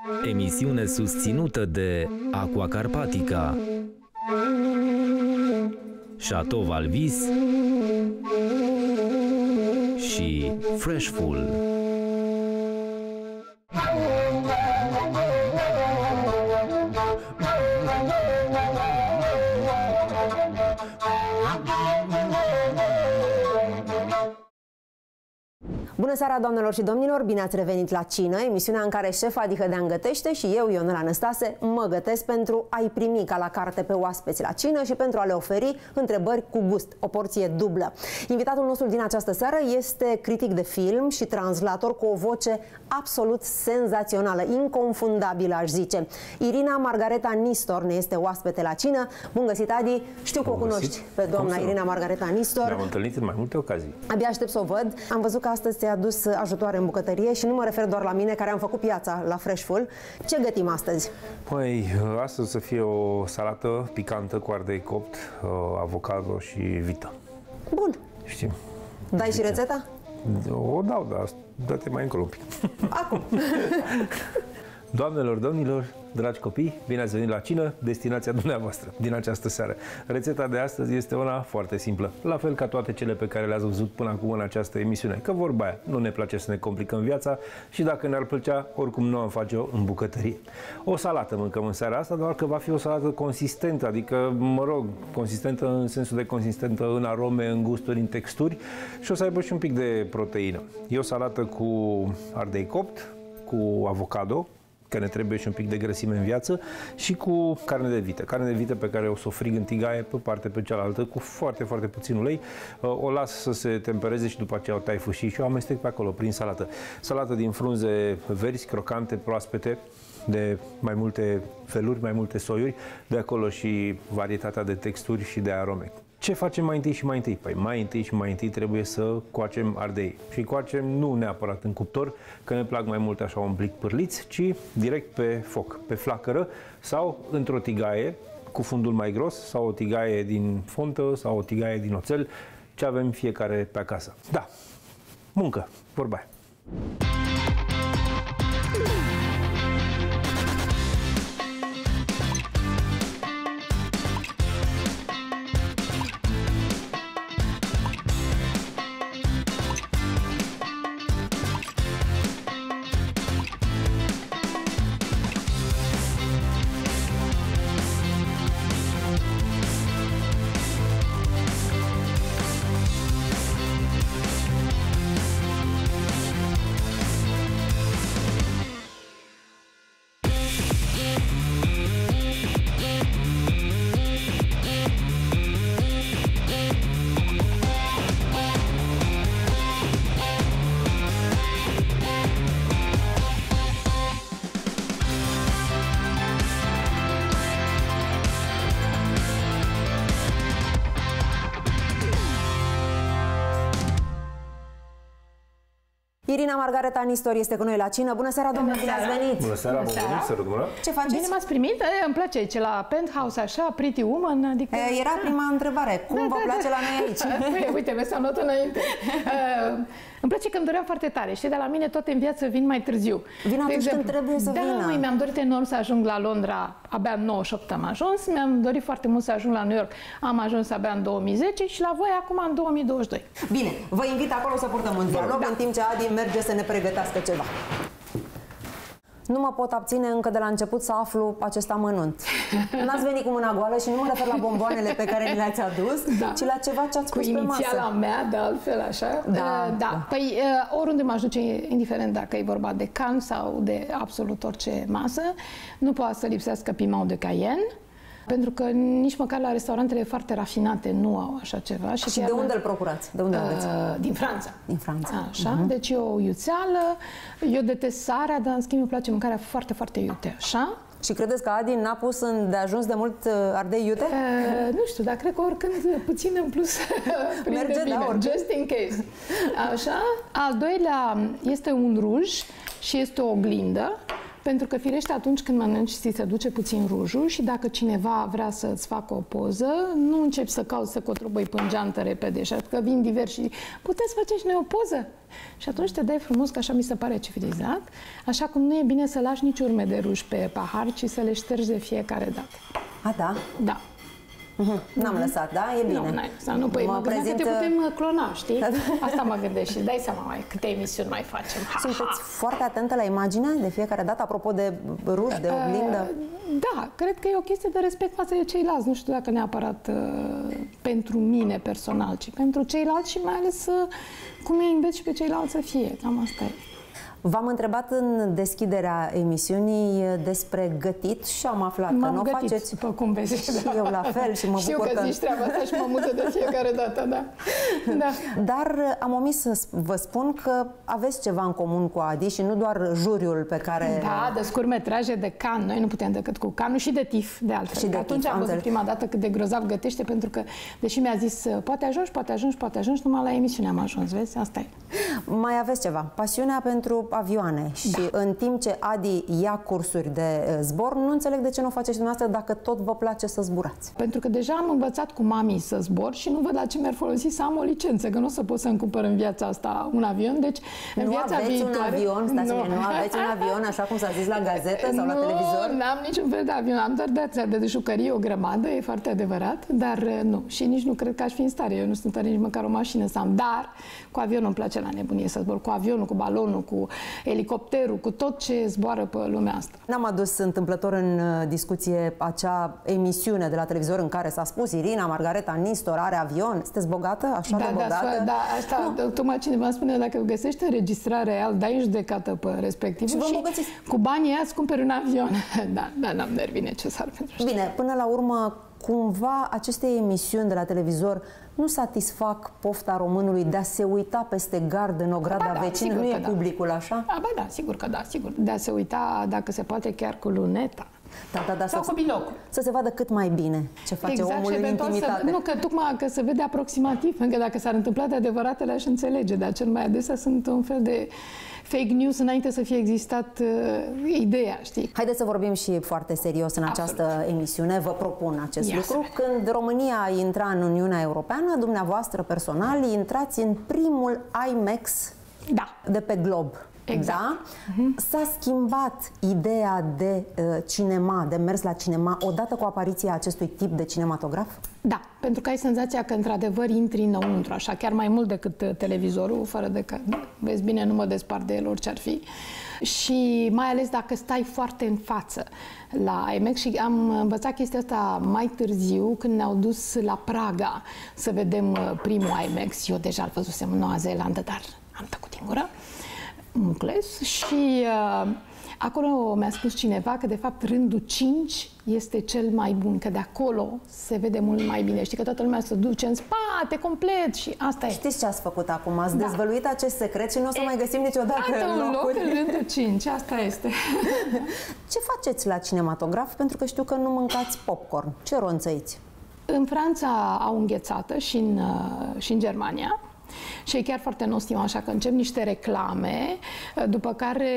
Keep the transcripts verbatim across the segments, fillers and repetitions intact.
Emisiune susținută de Aqua Carpatica, Chateau Valvis și Freshful. Bună seara, doamnelor și domnilor! Bine ați revenit la Cină, emisiunea în care șefa Dihădean gătește și eu, Ionela Năstase, mă gătesc pentru a-i primi ca la carte pe oaspeți la cină și pentru a le oferi întrebări cu gust, o porție dublă. Invitatul nostru din această seară este critic de film și translator cu o voce absolut senzațională, inconfundabilă, aș zice. Irina Margareta Nistor ne este oaspete la cină. Bun găsit, Adi! Știu că o cunoști pe doamna Irina Margareta Nistor. Ne-am întâlnit în mai multe ocazii. Abia aștept să o văd. Am văzut că astăzi ți-a adus ajutoare în bucătărie și nu mă refer doar la mine, care am făcut piața la Freshful. Ce gătim astăzi? Păi, astăzi să fie o salată picantă cu ardei copt, avocado și vită. Bun. Știi? Dai și rețeta? O dau, dar dă-te mai încolo un pic. Acum. Doamnelor, domnilor, dragi copii, bine ați venit la cină, destinația dumneavoastră din această seară. Rețeta de astăzi este una foarte simplă, la fel ca toate cele pe care le-ați văzut până acum în această emisiune. Că vorba aia, nu ne place să ne complicăm viața și dacă ne-ar plăcea, oricum nu am face-o în bucătărie. O salată mâncăm în seara asta, doar că va fi o salată consistentă, adică, mă rog, consistentă în sensul de consistentă în arome, în gusturi, în texturi și o să aibă și un pic de proteină. E o salată cu ardei copt, cu avocado, că ne trebuie și un pic de grăsime în viață, și cu carne de vită. Carne de vită pe care o să o frig în tigaie pe parte pe cealaltă cu foarte, foarte puțin ulei. O las să se tempereze și după aceea o tai fâșii și o amestec pe acolo prin salată. Salată din frunze verzi, crocante, proaspete, de mai multe feluri, mai multe soiuri, de acolo și varietatea de texturi și de arome. Ce facem mai întâi și mai întâi? Păi mai întâi și mai întâi trebuie să coacem ardei. Și coacem nu neapărat în cuptor, că ne plac mai mult așa un plic pârliți, ci direct pe foc, pe flacără sau într-o tigaie cu fundul mai gros sau o tigaie din fontă sau o tigaie din oțel, ce avem fiecare pe acasă. Da, muncă, vorba aia. Irina Margareta Nistor este cu noi la cină. Bună seara, domnule, bine ați venit! Bună seara, bun venit, să rugăm. Ce faceți? Bine m-ați primit? E, îmi place ce la Penthouse, așa, Pretty Woman, adică... E, era prima întrebare. Cum da, vă da, place da. la noi aici? Păi, uite, mi s-a notat înainte. Uh, îmi place că îmi doream foarte tare. Știi, de la mine toate în viață vin mai târziu. Vin atunci exemplu, când trebuie să da, vină. Da, mi-am dorit enorm să ajung la Londra, abia în nouăzeci și opt am ajuns. Mi-am dorit foarte mult să ajung la New York, am ajuns abia în două mii zece și la voi acum în două mii douăzeci și doi. Bine, vă invit acolo să purtăm un dialog, da, în timp ce Adi merge să ne pregătească ceva. Nu mă pot abține încă de la început să aflu acest amănunt. N-ați venit cu mâna goală și nu mă refer la bomboanele pe care ni le-ați adus, da, ci la ceva ce ați pus pe masă. Cu inițiala mea, de altfel, așa. Da, da. da. Păi, oriunde m-aș duce, indiferent dacă e vorba de can sau de absolut orice masă, nu poate să lipsească piment de Cayenne. Pentru că nici măcar la restaurantele foarte rafinate nu au așa ceva. Și, și de unde îl procurați? De unde aveți? Din Franța. Din Franța. Așa, uh-huh. Deci e o iuțeală. Eu detest sarea, dar în schimb îmi place mâncarea foarte, foarte iute. Așa? Și credeți că Adi n-a pus în de ajuns de mult ardei iute? Uh, nu știu, dar cred că oricând puțin în plus merge, bine, da, just in case. Așa? Al doilea este un ruj și este o oglindă. Pentru că, firește, atunci când mănânci, ți se duce puțin rujul și dacă cineva vrea să-ți facă o poză, nu începi să cauți să cotrobăi până geantă repede, și că vin diversi și puteți face și noi o poză? Și atunci te dai frumos, că așa mi se pare civilizat, așa cum nu e bine să lași nici urme de ruj pe pahar, ci să le ștergi de fiecare dată. A, da? Da. Mm-hmm. N-am lăsat, da? E bine. Nu, n-ai lăsat. Nu, păi mă, mă prezint... că te putem clona, știi? Asta mă gândesc și dai seama mai câte emisiuni mai facem. Ha, Sunteți ha. foarte atentă la imagine de fiecare dată, apropo de ruj, de oglindă? Da, cred că e o chestie de respect față de ceilalți. Nu știu dacă neapărat uh, pentru mine personal, ci pentru ceilalți și mai ales uh, cum îi înveți și pe ceilalți să fie. Cam asta e. V-am întrebat în deschiderea emisiunii despre gătit și am aflat că nu o faceți. După cum vezi. Și da. Eu la fel și mă Știu bucur că, că zici treaba asta și mă mută de fiecare dată, da. da. Dar am omis să vă spun că aveți ceva în comun cu Adi și nu doar juriul pe care... Da, de scurtmetraje de Cannes. Noi nu putem decât cu Cannes și de T I F, de altfel. Și de atunci tif, am văzut prima dată cât de grozav gătește, pentru că, deși mi-a zis, poate ajungi, poate ajungi, poate ajungi, numai la emisiune am ajuns, vezi? Asta e. Mai aveți ceva. Pasiunea pentru avioane. Și da. În timp ce Adi ia cursuri de zbor, nu înțeleg de ce nu o faceți dumneavoastră dacă tot vă place să zburați. Pentru că deja am învățat cu mami să zbor și nu văd la ce mi-ar folosi să am o licență, că nu o să pot să-mi cumpăr în viața asta un avion. Deci, nu în viața aveți viitoare... un avion, stați nu. nu aveți un avion, așa cum s-a zis la gazetă sau nu, la televizor? Nu, n-am niciun fel de avion. Am doar de, de jucării o grămadă, e foarte adevărat, dar nu. Și nici nu cred că aș fi în stare. Eu nu sunt nici măcar o mașină să am. Dar cu avionul îmi place la nebunie să zbor. Cu avionul, cu balonul, cu elicopterul, cu tot ce zboară pe lumea asta. N-am adus întâmplător în discuție acea emisiune de la televizor în care s-a spus Irina Margareta Nistor are avion. Sunteți bogată? Așa da, de bogată? Da, da, asta, no. Tocmai cineva spune, dacă găsești înregistrarea real, dai în judecată pe respectiv și, și cu banii aia îți cumperi un avion. Da, da, n-am nervii necesar pentru asta. Bine, până la urmă, cumva aceste emisiuni de la televizor nu satisfac pofta românului de a se uita peste gard în ograda da, vecină? Nu e publicul da. Așa? A, ba da, sigur că da, sigur. De a se uita, dacă se poate, chiar cu luneta. Da, da, da, sau să, cu binocul. Să se vadă cât mai bine ce face exact, omul în intimitate. Să, nu, că tocmai că se vede aproximativ, pentru că dacă s-ar întâmpla de adevăratele aș înțelege, dar cel mai adesea sunt un fel de fake news înainte să fie existat uh, ideea, știi? Haideți să vorbim și foarte serios în această Absolut. emisiune. Vă propun acest Ia lucru. Când România intra în Uniunea Europeană, dumneavoastră personal intrați în primul IMAX da. de pe glob. Exact. Da? Uh-huh. S-a schimbat ideea de uh, cinema, de mers la cinema, odată cu apariția acestui tip de cinematograf? Da, pentru că ai senzația că într-adevăr intri înăuntru, așa, chiar mai mult decât televizorul, fără de că, vezi bine, nu mă despart de el orice ar fi. Și mai ales dacă stai foarte în față la IMAX, și am învățat chestia asta mai târziu, când ne-au dus la Praga să vedem primul IMAX. Eu deja îl văzusem în Noua Zeelandă, dar am tăcut din gură. Mucles și uh, acolo mi-a spus cineva că de fapt rândul cinci este cel mai bun, că de acolo se vede mult mai bine. Știi că toată lumea se duce în spate complet și asta e. Știți ce ați făcut acum? Ați da. dezvăluit acest secret și nu o să e, mai găsim niciodată în locuri. loc în rândul cinci, asta este. Ce faceți la cinematograf? Pentru că știu că nu mâncați popcorn. Ce ronțăiți? În Franța au înghețată și în, și în Germania. Și e chiar foarte nostim, așa că încep niște reclame, după care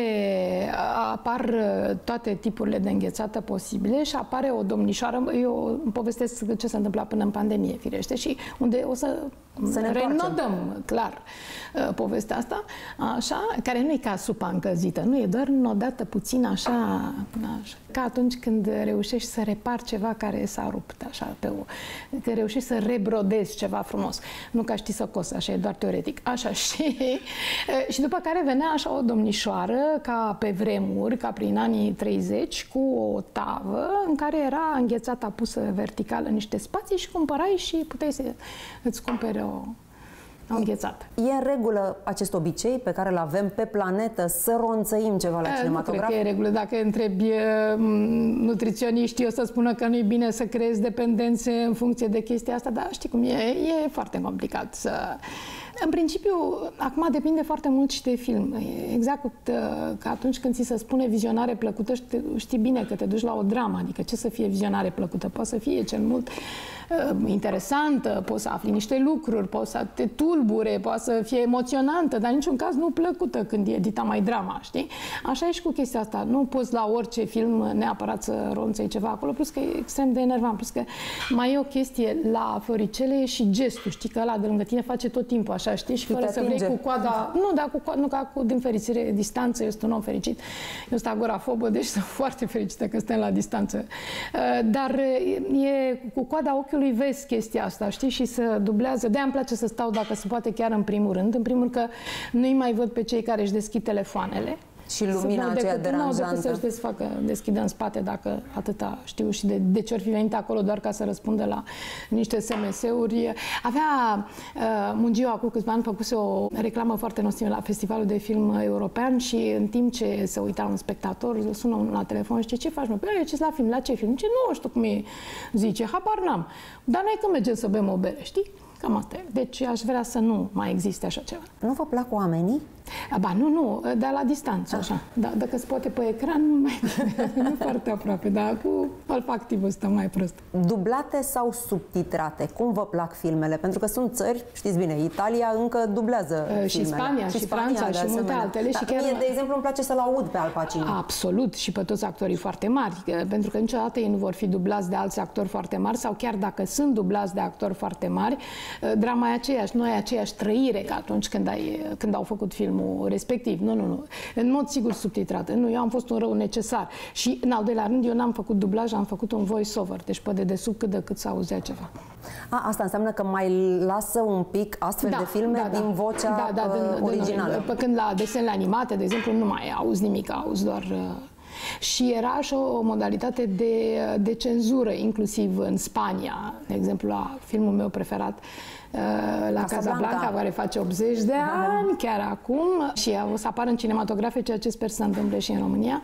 apar toate tipurile de înghețată posibile și apare o domnișoară, eu îmi povestesc ce s-a întâmplat până în pandemie, firește, și unde o să, să ne renodăm, clar, povestea asta, așa, care nu e ca supa încălzită, nu, e doar înodată puțin așa, așa, ca atunci când reușești să repari ceva care s-a rupt, așa, pe o, că reușești să rebrodezi ceva frumos, nu ca știi să cosi, așa, e doar teoretic, așa, și, și după care venea așa o domnișoară, ca pe vremuri, ca prin anii treizeci, cu o tavă în care era înghețata pusă vertical în niște spații și cumpărai și puteai să îți cumpere o înghețată. E în regulă acest obicei pe care îl avem pe planetă să ronțăim ceva la cinematograf? Nu cred că e regulă. Dacă întrebi nutriționiștii, o să spună că nu e bine să creezi dependențe în funcție de chestia asta, dar știi cum e, e foarte complicat să, În principiu, acum depinde foarte mult și de film. Exact că atunci când ți se spune vizionare plăcută, știi bine că te duci la o dramă. Adică ce să fie vizionare plăcută? Poate să fie cel mult uh, interesantă, poți să afli niște lucruri, poți să te tulbure, poate să fie emoționantă, dar în niciun caz nu plăcută când e edita mai drama, știi? Așa e și cu chestia asta. Nu poți la orice film neapărat să ronțăi ceva acolo, plus că e extrem de enervant, plus că mai e o chestie la Floricele și gestul, știi că ăla de lângă tine face tot timpul așa, știi? Și fără să vrei cu coada, nu, dar cu coada, nu ca cu, din fericire, distanță, eu sunt un om fericit. Eu sunt agorafobă, deci sunt foarte fericită că suntem la distanță. Dar e, cu coada ochiului vezi chestia asta, știi? Și se dublează. De-aia îmi place să stau, dacă se poate, chiar în primul rând. În primul rând că nu-i mai văd pe cei care își deschid telefoanele. Și lumina aceea deranjantă. Nu, decât să-și desfacă, deschidă în spate, dacă atâta știu, și de, de ce ori fi venit acolo doar ca să răspundă la niște S M S-uri. Avea uh, Mungiu acum câțiva ani făcuse o reclamă foarte nocivă la Festivalul de Film European și în timp ce se uita un spectator, sună unul la telefon și zice: ce faci, mă? Păi, ce la film? La ce film? Ce nu știu cum e. Zice: habar n-am. Dar noi când mergem să bem o bere, știi? Cam asta e. Deci aș vrea să nu mai existe așa ceva. Nu vă plac oamenii? Ba, nu, nu, dar la distanță, așa. Da, dacă se poate pe ecran, nu mai nu foarte aproape, dar cu olfactivul stăm mai prost. Dublate sau subtitrate? Cum vă plac filmele? Pentru că sunt țări, știți bine, Italia încă dublează uh, și filmele. Spania, și, și Franța, și multe altele. Da, și chiar mie, de exemplu, îmi place să-l aud pe Al Pacino. Absolut, și pe toți actorii foarte mari, pentru că niciodată ei nu vor fi dublați de alți actori foarte mari, sau chiar dacă sunt dublați de actori foarte mari, drama e aceeași, nu e aceeași trăire ca atunci când, ai, când au făcut filmul respectiv. Nu, nu, nu. În mod sigur subtitrat. Nu, eu am fost un rău necesar. Și, în al doilea rând, eu n-am făcut dublaj, am făcut un voice-over. Deci, pe dedesubt, cât de cât să auzea ceva. A, asta înseamnă că mai lasă un pic astfel da, de filme da, da. din vocea da, da, uh, originală. Pe când la desenele animate, de exemplu, nu mai auzi nimic, auzi doar... Uh, Și era și o modalitate de, de cenzură, inclusiv în Spania. De exemplu, la filmul meu preferat, la Casablanca, care face optzeci de ani, chiar acum, și o să apară în cinematografe, ceea ce sper să se întâmple și în România.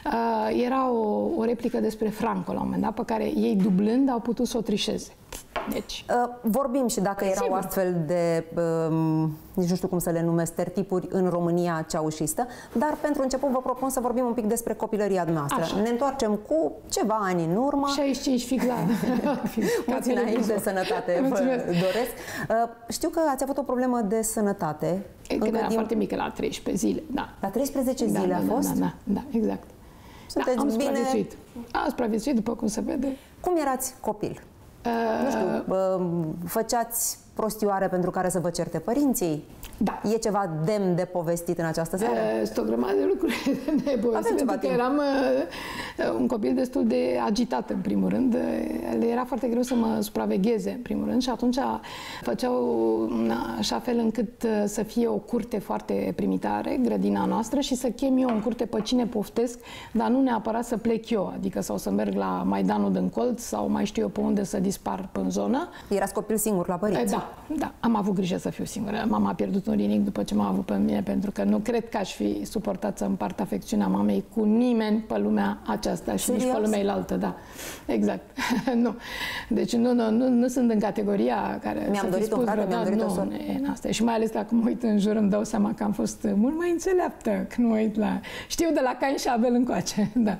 Era o, o replică despre Franco, la un moment dat, pe care ei, dublând, au putut să o trișeze. Deci. Vorbim și dacă erau Sigur. astfel de, um, nici nu știu cum să le numesc, stereotipuri în România ceaușistă, dar pentru început vă propun să vorbim un pic despre copilăria noastră. Așa. Ne întoarcem cu ceva ani în urmă. șaizeci și cinci fix la... Mulți înainte, sănătate vă doresc. Știu că ați avut o problemă de sănătate. Când era din... foarte mică, la treisprezece zile, da. La treisprezece zile da, a da, fost? Da, da, da, exact. Sunteți da, am bine? supraviețuit. Am supraviețuit, după cum se vede. Cum erați copil? Uh... Nu știu, făceați prostioare pentru care să vă certe părinții? Da. E ceva demn de povestit în această seară? Sunt o grămadă de lucruri de povestit, pentru că eram uh, un copil destul de agitat, în primul rând. Le era foarte greu să mă supravegheze, în primul rând, și atunci făceau așa fel încât să fie o curte foarte primitare, grădina noastră, și să chem eu în curte pe cine poftesc, dar nu neapărat să plec eu, adică sau să merg la Maidanul din Colț sau mai știu eu pe unde să dispar pe zonă. Erați copil singur la părinți? Da, da. Am avut grijă să fiu singură. Mama a pierdut un rinic după ce m-a avut pe mine, pentru că nu cred că aș fi suportat să împart afecțiunea mamei cu nimeni pe lumea aceasta și Serios? nici pe lumea elaltă, da. Exact. Nu. Deci nu, nu, nu, nu sunt în categoria care mi-am dorit un frate, mi-am dorit o soră. Nu, și mai ales dacă mă uit în jur, îmi dau seama că am fost mult mai înțeleaptă când mă uit la... Știu de la Cain și Abel încoace, da.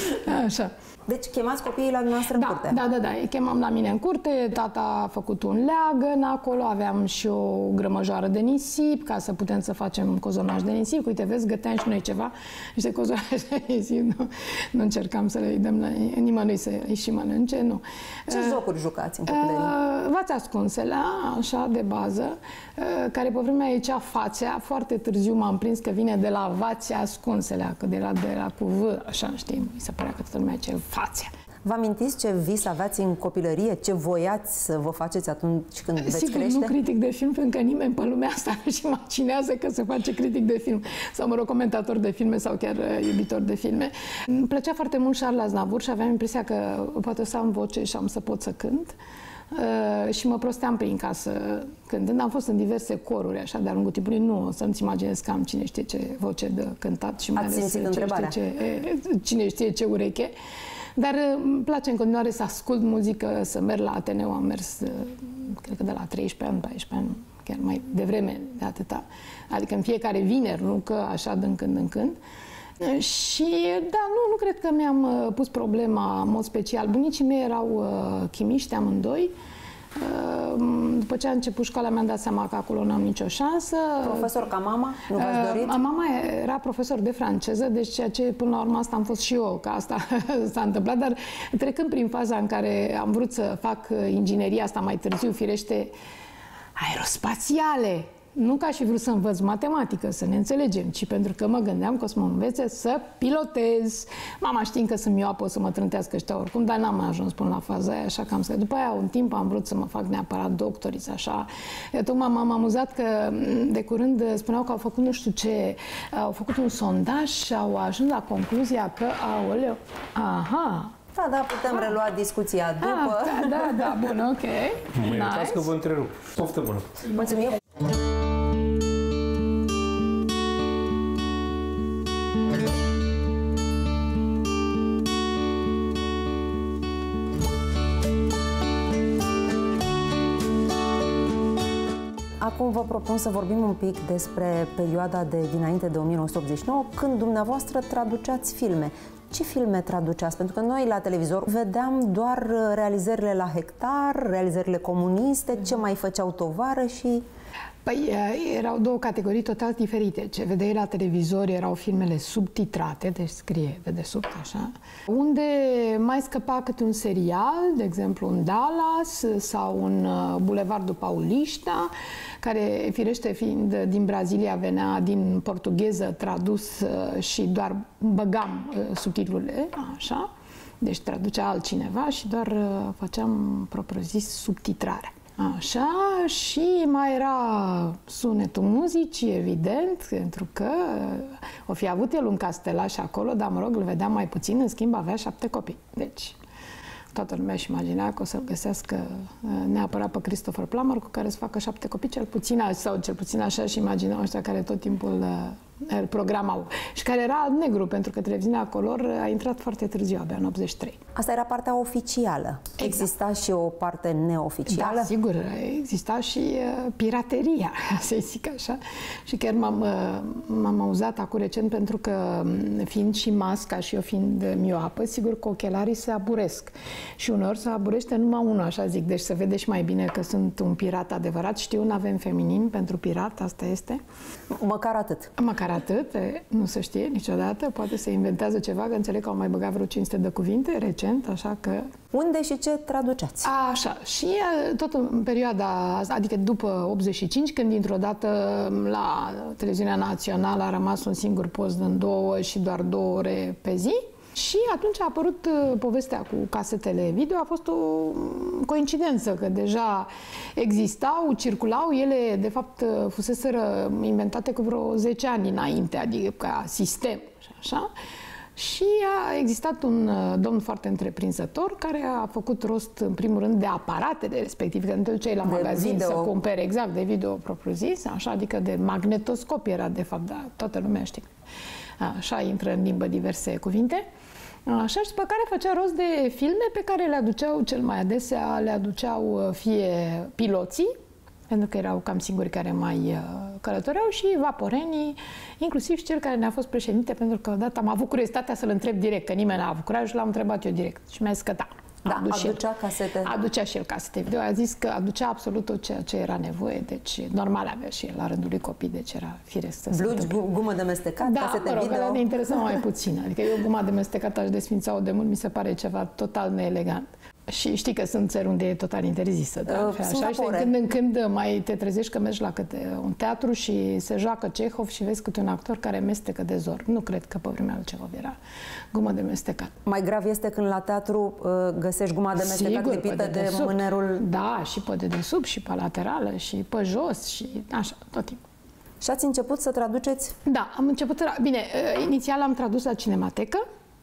Așa. Deci chemați copiii la dumneavoastră în da, curte? Da, da, da. Îi chemam la mine în curte. Tata a făcut un leagăn acolo. Aveam și o grămăjoară de nisip ca să putem să facem cozonaj de nisip. Uite, vezi, găteam și noi ceva. Niște cozonaje de nisip. Nu, nu încercam să le dăm la nimănui să îi și mănânce. Nu. Ce uh, jocuri jucați în copilărie? Uh, Vați ascunsele, așa, de bază, uh, care pe vremea ieșea fațea. Foarte târziu m-am prins că vine de la vația ascunsele, că de la, de la cu V, așa, știi? Mi se părea că toată lumea ce fațea. Vă amintiți ce vis aveați în copilărie? Ce voiați să vă faceți atunci când veți Sigur, crește? nu critic de film, pentru că nimeni pe lumea asta nu-și imaginează că se face critic de film. Sau, mă rog, comentator de filme sau chiar uh, iubitor de filme. Îmi plăcea foarte mult Charles Aznavour și aveam impresia că poate să am voce și am să pot să cânt. Uh, și mă prosteam prin casă cântând. Am fost în diverse coruri, așa, de-a lungul timpului. Nu o să-mi imaginez că am cine știe ce voce de cântat și mai Ați ales simțit întrebarea. Ce, cine știe ce ureche. Dar îmi place în continuare să ascult muzică, să merg la Ateneu. Am mers, cred că de la treisprezece ani, paisprezece ani, chiar mai devreme de atâta. Adică în fiecare vineri, nu că așa din când în când. Și da, nu, nu cred că mi-am pus problema în mod special. Bunicii mei erau uh, chimiști amândoi. Uh, după ce a început școala mi-am dat seama că acolo n-am nicio șansă. Profesor ca mama? Nu v-ați dorit? Uh, mama era profesor de franceză, deci ceea ce până la urmă asta am fost și eu, că asta s-a întâmplat, dar trecând prin faza în care am vrut să fac ingineria asta mai târziu, firește, aerospațiale. Nu ca și vrut să învăț matematică, să ne înțelegem, ci pentru că mă gândeam că o să mă învețe să pilotez. Mama știind că sunt mioapă, o să mă trântească ăștia oricum, dar n-am ajuns până la faza aia, așa că am zis. După aia, un timp am vrut să mă fac neapărat doctoriță, așa. Eu tocmai m-am amuzat că de curând spuneau că au făcut nu știu ce, au făcut un sondaj și au ajuns la concluzia că, aoleu, aha, da, da, putem ah. relua discuția după. Ah, da, da, da, bun, ok. Mă iertați nice. că vă întrerup. Poftă bună. Mulțumim. Acum vă propun să vorbim un pic despre perioada de dinainte de o mie nouă sute optzeci și nouă, când dumneavoastră traduceați filme. Ce filme traduceați? Pentru că noi la televizor vedeam doar realizările la hectar, realizările comuniste, ce mai făceau tovarășii. Păi, erau două categorii total diferite. Ce vedeai la televizor erau filmele subtitrate, deci scrie de desubt, așa, unde mai scăpa câte un serial, de exemplu un Dallas sau un Bulevardul Paulista, care, firește fiind din Brazilia, venea din portugheză tradus și doar băgam subtitlurile, așa, deci traducea altcineva și doar făceam propriu-zis subtitrarea. Așa, și mai era sunetul muzicii, evident, pentru că o fi avut el un castelaș acolo, dar, mă rog, îl vedeam mai puțin, în schimb avea șapte copii. Deci, toată lumea își imagina că o să-l găsească neapărat pe Christopher Plummer, cu care să facă șapte copii, cel puțin, sau cel puțin așa și imaginau ăștia care tot timpul îl programau. Și care era alb-negru, pentru că televiziunea color a intrat foarte târziu, abia în optzeci și trei. Asta era partea oficială. Exact. Exista și o parte neoficială? Da, sigur. Exista și uh, pirateria, să zic așa. Și chiar m-am uh, auzat acum recent, pentru că fiind și masca și eu fiind mioapă, sigur că ochelarii se aburesc. Și uneori se aburește numai unul, așa zic. Deci să vede și mai bine că sunt un pirat adevărat. Știu, nu avem feminin pentru pirat, asta este. Măcar atât. Măcar atât, nu se știe niciodată, poate se inventează ceva, că înțeleg că au mai băgat vreo cinci sute de cuvinte recent, așa că... Unde și ce traduceați? Așa, și tot în perioada, adică după optzeci și cinci, când dintr-o dată la televiziunea națională a rămas un singur post în două și doar două ore pe zi, și atunci a apărut uh, povestea cu casetele video. A fost o coincidență că deja existau, circulau, ele de fapt fuseseră inventate cu vreo zece ani înainte, adică ca sistem și așa. Și a existat un uh, domn foarte întreprinzător care a făcut rost în primul rând de aparatele respective, că nu te duceai la de magazin video. Să cumpere, exact, de video propriu-zis, așa, adică de magnetoscop era de fapt, da, toată lumea știe. Așa intră în limbă diverse cuvinte. Așa, și pe care făcea rost de filme pe care le aduceau cel mai adesea, le aduceau fie piloții, pentru că erau cam singuri care mai călătoreau, și vaporenii, inclusiv și cel care ne-a fost președinte, pentru că odată am avut curiozitatea să-l întreb direct, că nimeni n-a avut curaj, l-am întrebat eu direct și mi-a zis că da. Da, aducea el. casete. Aducea și el casete video. A zis că aducea absolut tot ceea ce era nevoie, deci normal avea și el la rândul lui copii, deci era firesc să se Blugi, gumă de mestecat, da, casete mă rog, video. Ne interesa mai puțin. Adică eu guma de mestecat aș desfința-o de mult, mi se pare ceva total neelegant. Și știi că sunt țări unde e total interzisă. Da? Uh, așa, și de când în când mai te trezești că mergi la câte un teatru și se joacă Cehov și vezi câte un actor care mestecă de zor. Nu cred că pe vremea lui Cehov era gumă de mestecat. Mai grav este când la teatru uh, găsești guma de mestecat Sigur, lipită de, de mânerul... Da, și pe dedesubt, și pe laterală, și pe jos, și așa, tot timpul. Și ați început să traduceți? Da, am început... Bine, inițial am tradus la Cinematecă,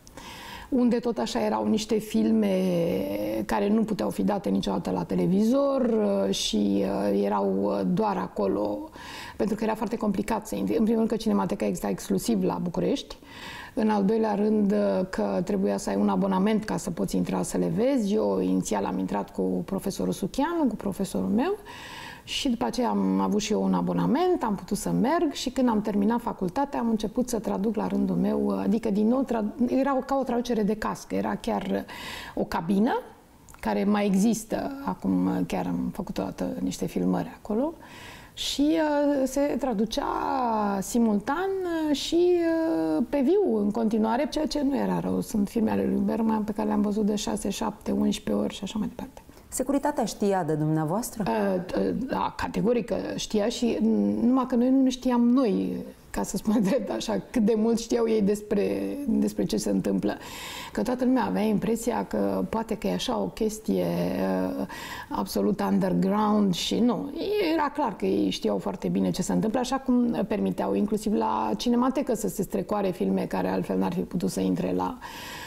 unde tot așa erau niște filme care nu puteau fi date niciodată la televizor și erau doar acolo, pentru că era foarte complicat să intri. În primul rând că Cinemateca exista exclusiv la București, în al doilea rând că trebuia să ai un abonament ca să poți intra să le vezi. Eu inițial am intrat cu profesorul Suchianu, cu profesorul meu, Și după aceea am avut și eu un abonament, am putut să merg și când am terminat facultatea am început să traduc la rândul meu, adică din nou era ca o traducere de cască, era chiar o cabină care mai există, acum chiar am făcut o dată niște filmări acolo și uh, se traducea simultan și uh, pe viu în continuare, ceea ce nu era rău. Sunt filme ale lui Bergman pe care le-am văzut de șase, șapte, unsprezece ori și așa mai departe. Securitatea știa de dumneavoastră? Da, categoric știa și numai că noi nu ne știam noi, ca să spun drept așa, cât de mult știau ei despre, despre ce se întâmplă. Că toată lumea avea impresia că poate că e așa o chestie uh, absolut underground și nu. Era clar că ei știau foarte bine ce se întâmplă, așa cum permiteau inclusiv la Cinematecă să se strecoare filme care altfel n-ar fi putut să intre la,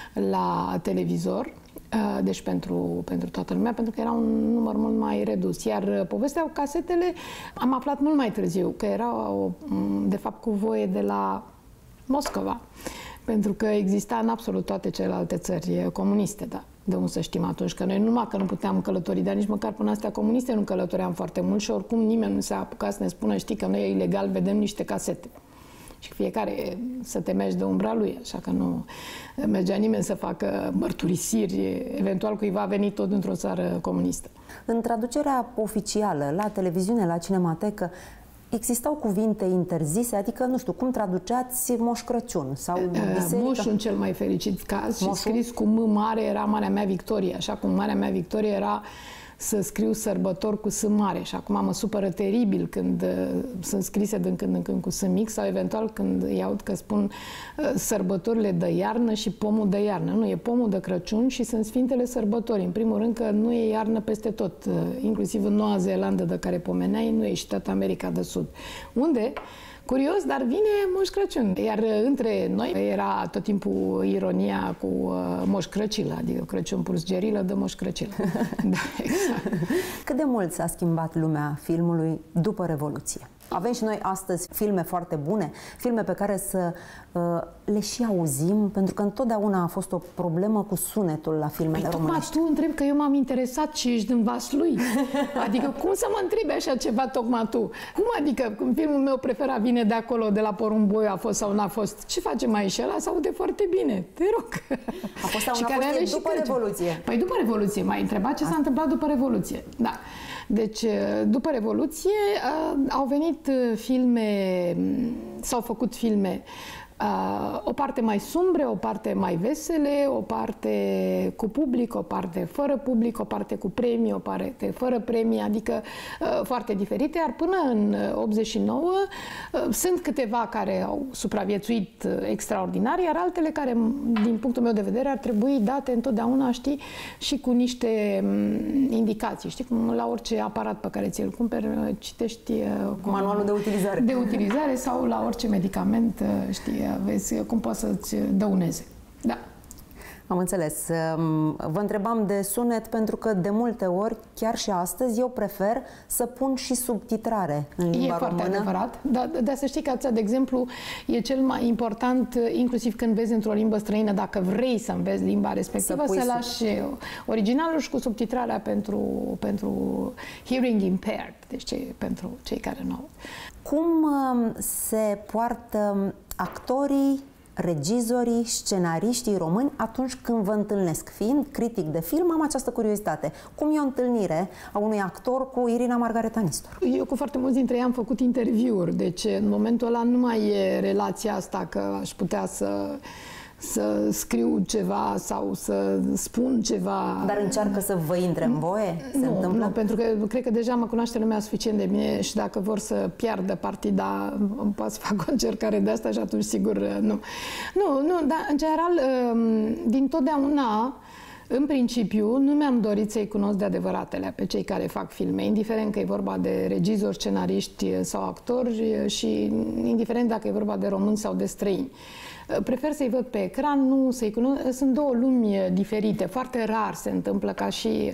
la televizor. Deci pentru, pentru toată lumea, pentru că era un număr mult mai redus. Iar povestea cu casetele am aflat mult mai târziu, că era o, de fapt cu voie de la Moscova, pentru că exista în absolut toate celelalte țări comuniste, da. De unde să știm atunci, că noi numai că nu puteam călători, dar nici măcar până astea comuniste nu călătoream foarte mult și oricum nimeni nu s-a apucat să ne spună, știi că noi e ilegal, vedem niște casete. Și fiecare să te mergi de umbra lui, așa că nu mergea nimeni să facă mărturisiri, eventual cuiva venit tot într-o țară comunistă. În traducerea oficială, la televiziune, la Cinematecă, existau cuvinte interzise? Adică, nu știu, cum traduceați Moș Crăciun? Sau biserică? Moșul în cel mai fericit caz și scris cu M mare era Marea mea victorie, așa cum Marea mea victorie era să scriu sărbători cu S mare și acum mă supără teribil când uh, sunt scrise din când în când cu S mic sau eventual când îi aud că spun uh, sărbătorile de iarnă și pomul de iarnă. Nu, e pomul de Crăciun și sunt Sfintele Sărbători. În primul rând că nu e iarnă peste tot, uh, inclusiv în Noua Zeelandă de care pomeneai, nu e și toată America de Sud. Unde? Curios, dar vine Moș Crăciun. Iar între noi era tot timpul ironia cu uh, Moș Crăcilă, adică Crăciun plus gerilă de Moș Crăcilă. Da, exact. Cât de mult s-a schimbat lumea filmului după Revoluție? Avem și noi astăzi filme foarte bune, filme pe care să uh, le și auzim, pentru că întotdeauna a fost o problemă cu sunetul la filmele păi, românești. Tocmai tu întrebi că eu m-am interesat și ești din vas lui. Adică cum să mă întrebi așa ceva tocmai tu? Cum adică, când filmul meu preferat vine de acolo, de la Porumboiu, a fost sau n-a fost? Ce facem aici? Ăla se aude foarte bine. Te rog. A fost sau n-a fost după Revoluție? Păi după Revoluție. M-ai întrebat ce s-a întâmplat după Revoluție. Da. Deci, după Revoluție, au venit filme, s-au făcut filme, o parte mai sumbre, o parte mai vesele, o parte cu public, o parte fără public, o parte cu premii, o parte fără premii, adică foarte diferite, iar până în optzeci și nouă sunt câteva care au supraviețuit extraordinar, iar altele care, din punctul meu de vedere, ar trebui date întotdeauna, știi, și cu niște indicații, știi, cum la orice aparat pe care ți-l cumperi, citești manualul de utilizare. De utilizare sau la orice medicament, știi, vezi cum poate să-ți dăuneze. Da. Am înțeles. Vă întrebam de sunet pentru că de multe ori, chiar și astăzi, eu prefer să pun și subtitrare în limba română. E foarte română. adevărat. Dar, dar să știi că, de exemplu, e cel mai important, inclusiv când vezi într-o limbă străină, dacă vrei să înveți limba respectivă, să, să lași originalul și cu subtitrarea pentru, pentru hearing impaired, deci pentru cei care nu au. Cum se poartă actorii, regizorii, scenariștii români atunci când vă întâlnesc? Fiind critic de film, am această curiozitate. Cum e o întâlnire a unui actor cu Irina Margareta Nistor? Eu cu foarte mulți dintre ei am făcut interviuri, deci în momentul ăla nu mai e relația asta că aș putea să să scriu ceva sau să spun ceva. Dar încearcă să vă intre în voie? Se nu, întâmplă? nu, pentru că cred că deja mă cunoaște lumea suficient de bine și dacă vor să piardă partida, poate să fac o încercare de asta și atunci sigur nu. Nu, nu, dar în general, din totdeauna, în principiu, nu mi-am dorit să-i cunosc de adevăratele pe cei care fac filme, indiferent că e vorba de regizori, scenariști sau actori și indiferent dacă e vorba de români sau de străini. Prefer să-i văd pe ecran, nu să-i cunosc. Sunt două lumi diferite. Foarte rar se întâmplă ca și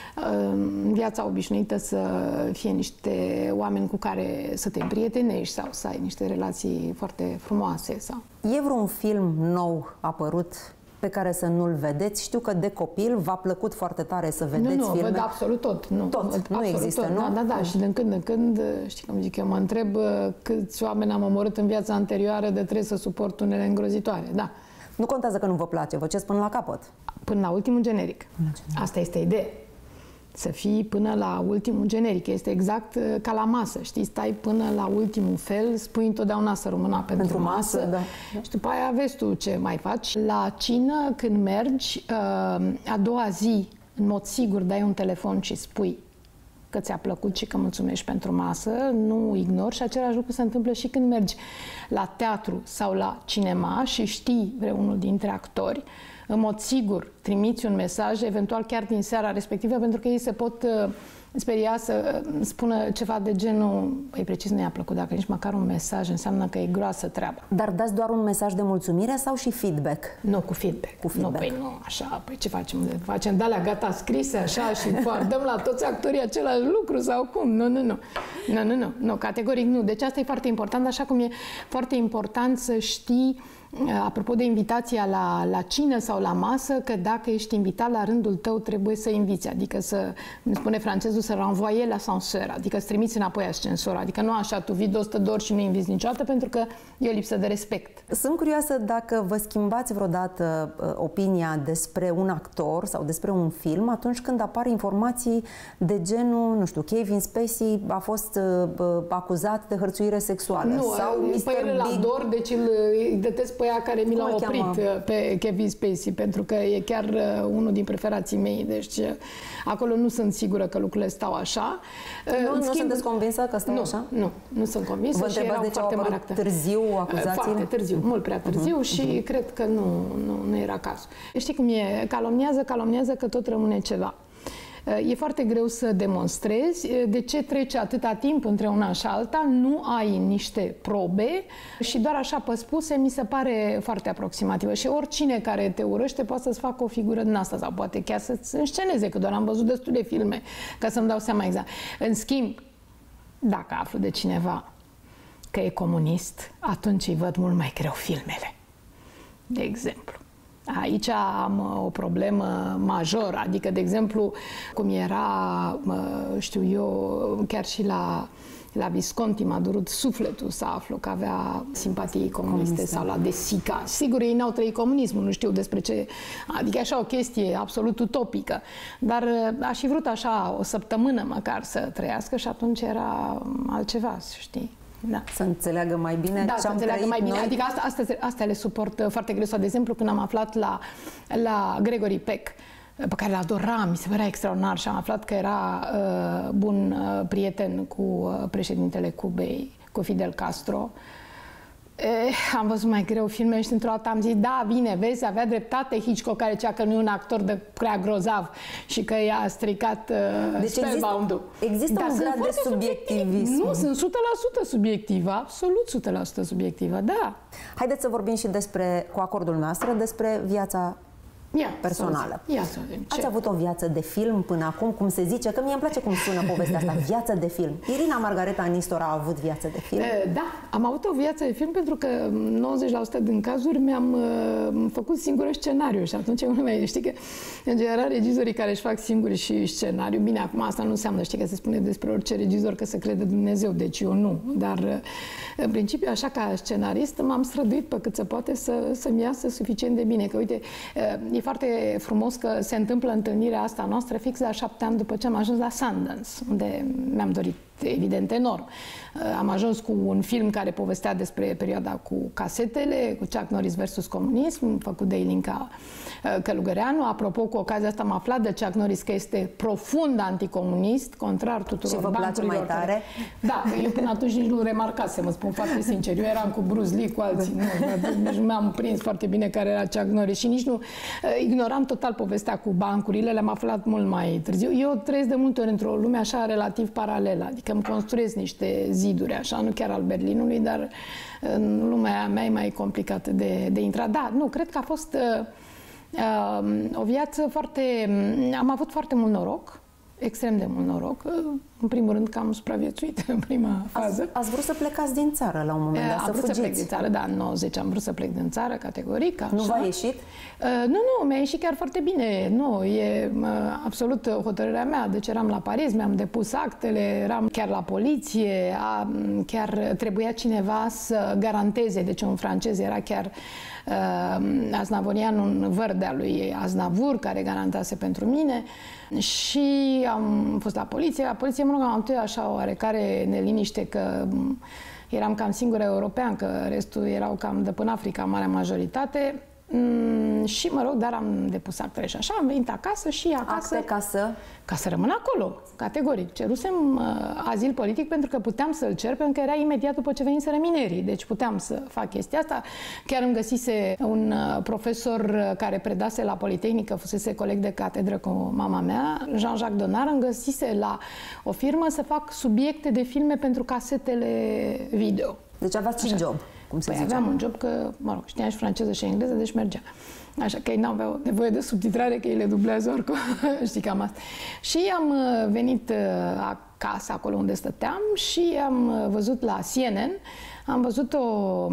în viața obișnuită să fie niște oameni cu care să te împrietenești sau să ai niște relații foarte frumoase. Sau... E vreun film nou apărut pe care să nu-l vedeți? Știu că de copil v-a plăcut foarte tare să vedeți nu, nu, filme. Văd absolut tot. Nu, tot, văd nu există, tot. nu? Da, da, da. Și din când în când, știi cum zic eu, mă întreb câți oameni am omorât în viața anterioară de trebuie să suport unele îngrozitoare. Da. Nu contează că nu vă place, vă ceți până la capăt. Până la ultimul generic. Asta este ideea. Să fii până la ultimul generic. Este exact ca la masă, știi? Stai până la ultimul fel, spui întotdeauna să rămână pentru, pentru masă, masă da. Și după aia vezi tu ce mai faci. La cină, când mergi, a doua zi, în mod sigur, dai un telefon și spui că ți-a plăcut și că mulțumești pentru masă, nu ignori, și același lucru se întâmplă și când mergi la teatru sau la cinema și știi vreunul dintre actori. În mod sigur, trimiți un mesaj, eventual chiar din seara respectivă, pentru că ei se pot uh, speria să uh, spună ceva de genul, păi precis nu i-a plăcut, dacă nici măcar un mesaj înseamnă că e groasă treaba. Dar dați doar un mesaj de mulțumire sau și feedback? Nu, cu feedback. Cu feedback. Nu, păi nu, așa, păi ce facem? Facem de-alea gata scrise, așa, și dăm la toți actorii același lucru sau cum? Nu, nu, nu. Nu, nu, nu, nu, categoric nu. Deci asta e foarte important, așa cum e foarte important să știi, apropo de invitația la, la cină sau la masă, că dacă ești invitat la rândul tău trebuie să inviți, adică să, îmi spune francezul, să renvoie l'ascenseur, adică să trimiți înapoi ascensorul, adică nu așa, tu vii de o sută de ori și nu inviți niciodată, pentru că e o lipsă de respect. Sunt curioasă dacă vă schimbați vreodată uh, opinia despre un actor sau despre un film atunci când apar informații de genul, nu știu, Kevin Spacey a fost uh, acuzat de hărțuire sexuală. Nu, sau pe el îl ador, deci îl detest pe aia care mi l-a oprit, cheamă? Pe Kevin Spacey, pentru că e chiar unul din preferații mei, deci acolo nu sunt sigură că lucrurile stau așa. Nu, nu schimb, sunteți convinsă că stau nu, așa? Nu, nu sunt convinsă. Vă întrebați de ce au apărut târziu acuzațiile? Foarte târziu, mult prea târziu, uh-huh. și uh-huh. cred că nu, nu, nu era cazul. Știi cum e? Calomniază, calomniază că tot rămâne ceva. E foarte greu să demonstrezi de ce trece atâta timp între una și alta, nu ai niște probe și doar așa pe spuse mi se pare foarte aproximativă. Și oricine care te urăște poate să-ți facă o figură din asta sau poate chiar să-ți însceneze, că doar am văzut destule filme ca să-mi dau seama exact. În schimb, dacă aflu de cineva că e comunist, atunci îi văd mult mai greu filmele. De exemplu. Aici am o problemă majoră, adică, de exemplu, cum era, știu eu, chiar și la, la Visconti m-a durut sufletul să aflu că avea simpatii comuniste, comuniste. Sau la De Sica. Sigur, ei n-au trăit comunismul, nu știu despre ce, adică așa o chestie absolut utopică, dar aș fi vrut așa o săptămână măcar să trăiască și atunci era altceva, știi. Da. Să înțeleagă mai bine da, ce am înțeleagă trăit mai bine. noi. Adică asta, astea, astea le suport foarte greu. Sau, de exemplu, când am aflat la, la Gregory Peck, pe care îl adoram, mi se părea extraordinar, și am aflat că era uh, bun uh, prieten cu uh, președintele Cubei, cu Fidel Castro. Eh, am văzut mai greu filme și într-o dată am zis, da, bine, vezi, avea dreptate Hitchcock, care zicea că nu e un actor de prea grozav și că i-a stricat uh, deci Spellbound-ul. Există, există un grad de subiectivism. Nu, sunt o sută la sută subiectivă, absolut o sută la sută subiectivă, da. Haideți să vorbim și despre, cu acordul noastră, despre viața Ia, personală. Ia să vedem. Ați avut o viață de film până acum, cum se zice, că mie îmi place cum sună povestea asta, viață de film. Irina Margareta Nistor a avut viață de film? Da, am avut o viață de film pentru că nouăzeci la sută din cazuri mi-am uh, făcut singur scenariu și atunci nu mai știi că, în general, regizorii care își fac singuri și scenariu, bine, acum asta nu înseamnă, știi că se spune despre orice regizor că se crede Dumnezeu, deci eu nu, dar uh, în principiu, așa ca scenarist, m-am străduit pe cât se poate să, să-mi iasă suficient de bine, că uite, uh, e foarte frumos că se întâmplă întâlnirea asta noastră fix la șapte ani după ce am ajuns la Sundance, unde mi-am dorit, evident, enorm. Am ajuns cu un film care povestea despre perioada cu casetele, cu Chuck Norris versus comunism, făcut de Ilinca Călugăreanu. Apropo, cu ocazia asta am aflat de Chuck Norris că este profund anticomunist, contrar tuturor bancurilor. Și vă place mai tare? Care... Da, eu până atunci nici nu remarcasem, mă spun foarte sincer. Eu eram cu Bruce Lee, cu alții. Nu, nici nu mi-am prins foarte bine care era Chuck Norris și nici nu ignoram total povestea cu bancurile, le-am aflat mult mai târziu. Eu trăiesc de multe ori într-o lume așa relativ paralelă, adică îmi construiesc niște ziduri, așa, nu chiar al Berlinului, dar în lumea mea e mai complicată de, de intrat. Da, nu, cred că a fost uh, uh, o viață foarte... Am avut foarte mult noroc, extrem de mult noroc. În primul rând că am supraviețuit în prima fază. Ați, ați vrut să plecați din țară la un moment dat, am să vrut fugiți. să plec din țară, da, în nouăzeci am vrut să plec din țară, categoric. Așa. Nu v-a ieșit? Uh, nu, nu, mi-a ieșit chiar foarte bine. Nu, e uh, absolut hotărârea mea. Deci eram la Paris, mi-am depus actele, eram chiar la poliție, a, chiar trebuia cineva să garanteze, deci un francez era chiar uh, Aznavourian, un văr de-a lui Aznavour, care garantase pentru mine. Și am fost la poliție. La poliție, mă rog, am avut așa oarecare neliniște că eram cam singura european, că restul erau cam de până Africa, marea majoritate. Mm, și, mă rog, dar am depus actele și așa, am venit acasă și acasă... Acte ca să... Ca să rămân acolo, categoric. Cerusem uh, azil politic pentru că puteam să-l cer, pentru că era imediat după ce veniseră minerii. Deci puteam să fac chestia asta. Chiar îmi găsise un uh, profesor care predase la Politehnică, fusese coleg de catedră cu mama mea, Jean-Jacques Donard, îmi găsise la o firmă să fac subiecte de filme pentru casetele video. Deci aveați și job, cum se păi zice. aveam un job că, mă rog, știam și franceză și engleză, deci mergea. Așa că ei n-aveau nevoie de subtitrare, că ei le dublează oricum, știi cam asta. Și am venit acasă, acolo unde stăteam, și am văzut la C N N, am văzut o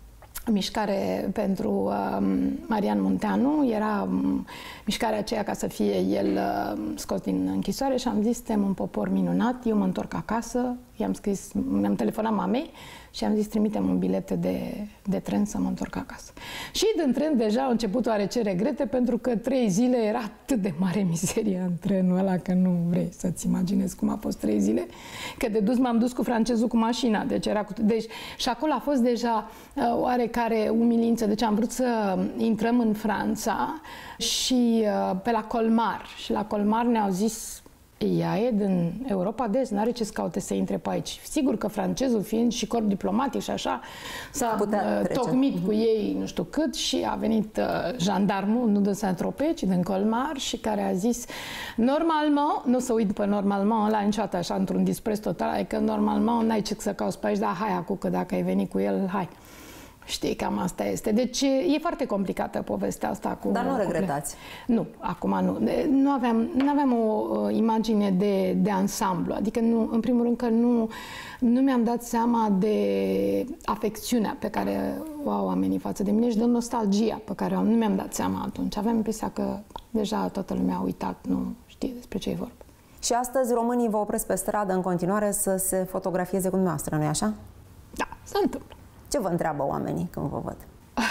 mișcare pentru uh, Marian Munteanu, era um, mișcarea aceea ca să fie el uh, scos din închisoare, și am zis, suntem un popor minunat, eu mă întorc acasă, i-am scris, mi-am telefonat mamei și am zis, trimitem un bilet de, de tren să mă întorc acasă. Și din tren deja au început oarece regrete, pentru că trei zile era atât de mare miserie în trenul ăla, că nu vrei să-ți imaginezi cum a fost trei zile, că de dus m-am dus cu francezul cu mașina, deci era cu... Deci, și acolo a fost deja uh, oarecare umilință, deci am vrut să intrăm în Franța și uh, pe la Colmar, și la Colmar ne-au zis, ea e din Europa de Est, n-are ce să caute să intre pe aici. Sigur că francezul, fiind și corp diplomatic și așa, s-a uh, tocmit cu ei nu știu cât, și a venit uh, jandarmul, nu din Saint-Tropez, ci din Colmar, și care a zis, normalement, nu o să uit pe normalement ăla niciodată așa într-un dispreț total, adică normalement n-ai ce să cauți pe aici, dar hai acum, că dacă ai venit cu el, hai. Știi, cam asta este. Deci e foarte complicată povestea asta cu... Dar nu regretați? Nu, acum nu. Nu aveam, nu aveam o uh, imagine de, de ansamblu. Adică, nu, în primul rând, că nu, nu mi-am dat seama de afecțiunea pe care o au oamenii față de mine și de nostalgia pe care o am. Nu mi-am dat seama atunci. Aveam impresia că deja toată lumea a uitat, nu știe despre ce e vorba. Și astăzi românii vă opresc pe stradă în continuare să se fotografieze cu dumneavoastră, nu-i așa? Da, se întâmplă. Ce vă întreabă oamenii când vă văd?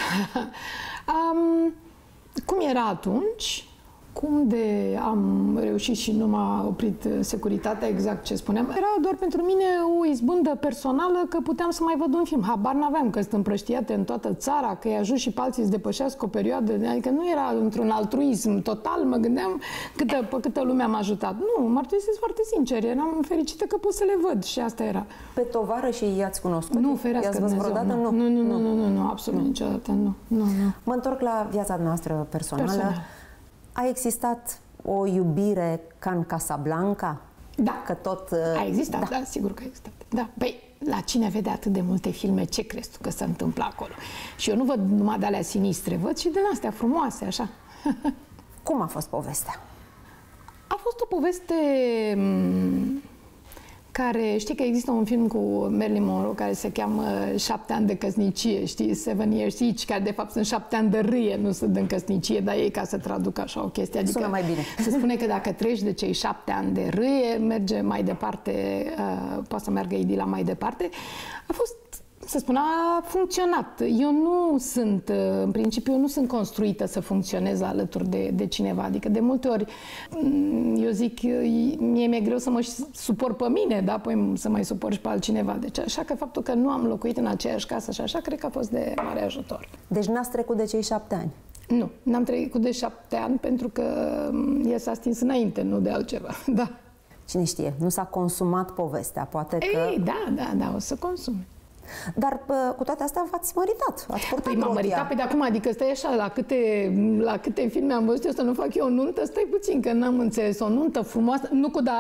um, cum era atunci? Cum de am reușit și nu m-a oprit securitatea, exact ce spuneam? Era doar pentru mine o izbândă personală că puteam să mai văd un film. Habar n-aveam că sunt împrăștiate în toată țara, că îi ajut și pe alții să depășească o perioadă. Adică nu era într-un altruism total, mă gândeam câtă, pe câtă lume am ajutat. Nu, mărturisesc foarte sincer, eram fericită că pot să le văd și asta era. Pe tovarășii i-ați cunoscut? Nu, ferească Dumnezeu. Vreodată? Nu, nu, nu, nu, nu, nu, nu, absolut nu. Niciodată, nu, nu, nu. Mă întorc la viața noastră personală. Personal. A existat o iubire ca în Casablanca? Da. Că tot... A existat, da, da, sigur că a existat. Da. Păi, la cine vede atât de multe filme, ce crezi tu că se întâmplă acolo? Și eu nu văd numai de alea sinistre, văd și de astea frumoase, așa. Cum a fost povestea? A fost o poveste care, știi că există un film cu Marilyn Monroe care se cheamă Șapte ani de căsnicie, știi, Seven Years Each, care de fapt sunt șapte ani de râie, nu sunt în căsnicie, dar ei ca să traduc așa o chestie. Adică sună mai bine. Se spune că dacă treci de cei șapte ani de râie, merge mai departe, uh, poate să meargă idila mai departe. A fost, să spun, a funcționat. Eu nu sunt, în principiu, nu sunt construită să funcționez alături de, de cineva. Adică, de multe ori, eu zic, mie mi-e greu să mă suport pe mine, da? Apoi să mai suport și pe altcineva. Deci, așa că faptul că nu am locuit în aceeași casă și așa, cred că a fost de mare ajutor. Deci n-ați trecut de cei șapte ani? Nu, n-am trecut de șapte ani pentru că el s-a stins înainte, nu de altceva. Da. Cine știe, nu s-a consumat povestea, poate că... Ei, da, da, da, o să consume. Dar pă, cu toate astea v-ați măritat, ați purtat Păi m-am măritat, pe de acum, adică stai așa, la câte, la câte filme am văzut eu să nu fac eu o nuntă, stai puțin, că n-am înțeles o nuntă frumoasă, nu cu dar,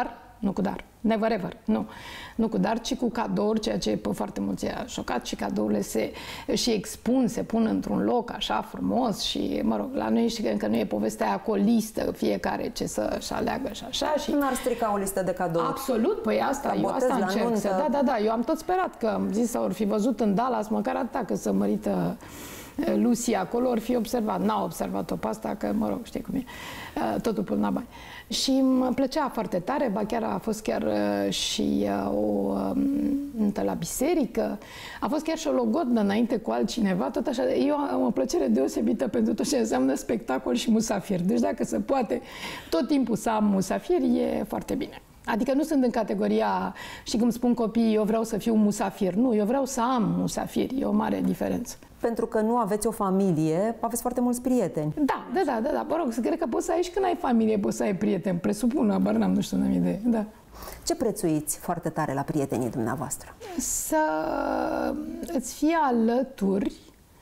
nu cu dar. Never ever, nu. Nu cu dar, ci cu cadouri, ceea ce pe foarte mulți a șocat și cadourile se și expun, se pun într-un loc așa frumos și, mă rog, la noi știi că încă nu e povestea aia cu o listă, fiecare ce să-și aleagă și așa. Și... Nu ar strica o listă de cadouri. Absolut, păi asta, eu asta încerc să... Da, da, da, eu am tot sperat că am zis să ori fi văzut în Dallas, măcar atâta că să mărită Lucy acolo, ori fi observat. N-au observat-o pe asta, că, mă rog, știi cum e, totul până la bani. Și îmi plăcea foarte tare, ba chiar a fost chiar și o nuntă la biserică, a fost chiar și o logodnă înainte cu altcineva, tot așa. Eu am o plăcere deosebită pentru tot ce înseamnă spectacol și musafir. Deci dacă se poate tot timpul să am musafir, e foarte bine. Adică nu sunt în categoria, știi cum spun copiii, eu vreau să fiu musafir. Nu, eu vreau să am musafiri, e o mare diferență. Pentru că nu aveți o familie, aveți foarte mulți prieteni. Da, da, da, da, da. Mă rog, cred că poți să ai și când ai familie, poți să ai prieteni. Presupun, abar n-am, nu știu, n-am idee. Da. Ce prețuiți foarte tare la prietenii dumneavoastră? Să îți fie alături,